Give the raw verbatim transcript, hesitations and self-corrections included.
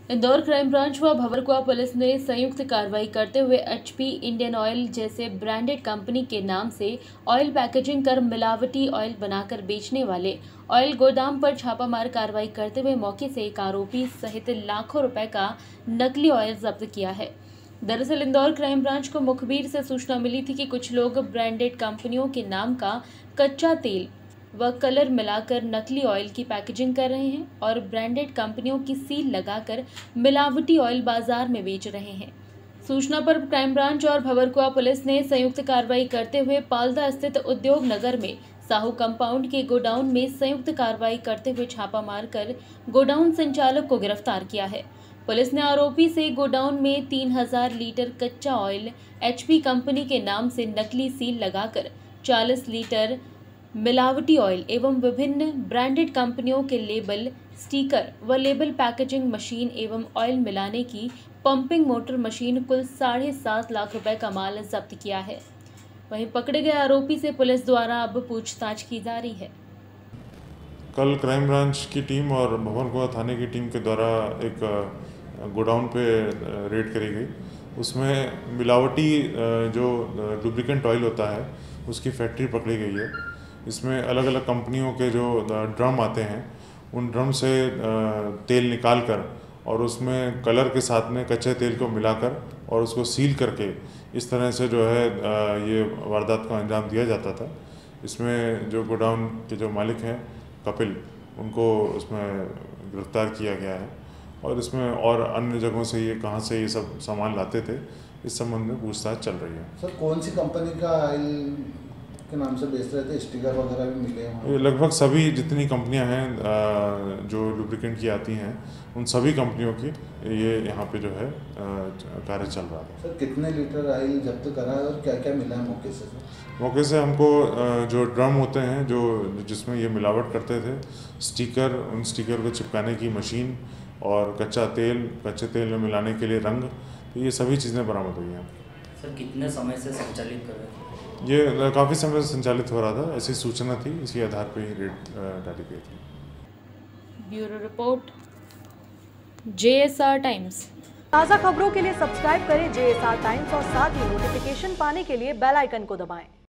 Indore crime branch व Bhanwarkuan police ने संयुक्त कार्रवाई करते हुए एचपी, इंडियन ऑयल जैसे ब्रांडेड कंपनी के नाम से ऑयल पैकेजिंग कर मिलावटी ऑयल बनाकर बेचने वाले ऑयल गोदाम पर छापामार कार्रवाई करते हुए मौके से एक आरोपी सहित लाखों रुपए का नकली ऑयल जब्त किया है। दरअसल इंदौर क्राइम ब्रांच को मुखबिर से सूचना मिली थी कि कुछ लोग ब्रांडेड कंपनियों के नाम का कच्चा तेल व कलर मिलाकर नकली ऑयल की पैकेजिंग कर रहे हैं और ब्रांडेड कंपनियों की सील लगाकर मिलावटी ऑयल बाजार में बेच रहे हैं। सूचना पर क्राइम ब्रांच और भंवरकुआ पुलिस ने संयुक्त कार्रवाई करते हुए पाल्दा स्थित उद्योग नगर में साहू कंपाउंड के गोडाउन में संयुक्त कार्रवाई करते हुए छापा मारकर गोडाउन संचालक को गिरफ्तार किया है। पुलिस ने आरोपी से गोडाउन में तीन हजार लीटर कच्चा ऑयल एचपी कंपनी के नाम से नकली सील लगाकर चालीस लीटर मिलावटी ऑयल एवं विभिन्न ब्रांडेड कंपनियों के लेबल, स्टिकर व लेबल पैकेजिंग मशीन एवं ऑयल मिलाने की पंपिंग मोटर मशीन कुल साढ़े सात लाख रुपए का माल जब्त किया है। वहीं पकड़े गए आरोपी से पुलिस द्वारा अब पूछताछ की जा रही है। कल क्राइम ब्रांच की टीम और भंवरकुआ थाने की टीम के द्वारा एक गोडाउन पे रेड करी गई। उसमें मिलावटी जो लुब्रिकेंट ऑयल होता है उसकी फैक्ट्री पकड़ी गई है। इसमें अलग अलग कंपनियों के जो ड्रम आते हैं उन ड्रम से तेल निकाल कर और उसमें कलर के साथ में कच्चे तेल को मिलाकर और उसको सील करके इस तरह से जो है ये वारदात को अंजाम दिया जाता था। इसमें जो गोडाउन के जो मालिक हैं कपिल, उनको उसमें गिरफ्तार किया गया है और इसमें और अन्य जगहों से ये कहाँ से ये सब सामान लाते थे इस संबंध में पूछताछ चल रही है। सर, कौन सी कंपनी का ऑयल के नाम से बेच रहे थे? स्टिकर वगैरह भी मिले हैं? लगभग सभी जितनी कंपनियां हैं जो लुब्रिकेंट की आती हैं उन सभी कंपनियों की ये यहाँ पे जो है कार्य चल रहा है। सर, कितने लीटर ऑयल जब्त करा है और क्या क्या मिला है मौके से? मौके से हमको जो ड्रम होते हैं जो जिसमें ये मिलावट करते थे, स्टिकर, उन स्टिकर को चिपकाने की मशीन और कच्चा तेल, कच्चे तेल में मिलाने के लिए रंग, तो ये सभी चीज़ें बरामद हुई हैं। सर, कितने समय से संचालित कर रहे थे? ये काफ़ी समय से संचालित हो रहा था, ऐसी सूचना थी, इसी आधार पर ही रेड डाली गई थी। Bureau report, JSR Times. ताज़ा खबरों के लिए सब्सक्राइब करें जेएसआर टाइम्स और साथ ही नोटिफिकेशन पाने के लिए बेल आइकन को दबाएं।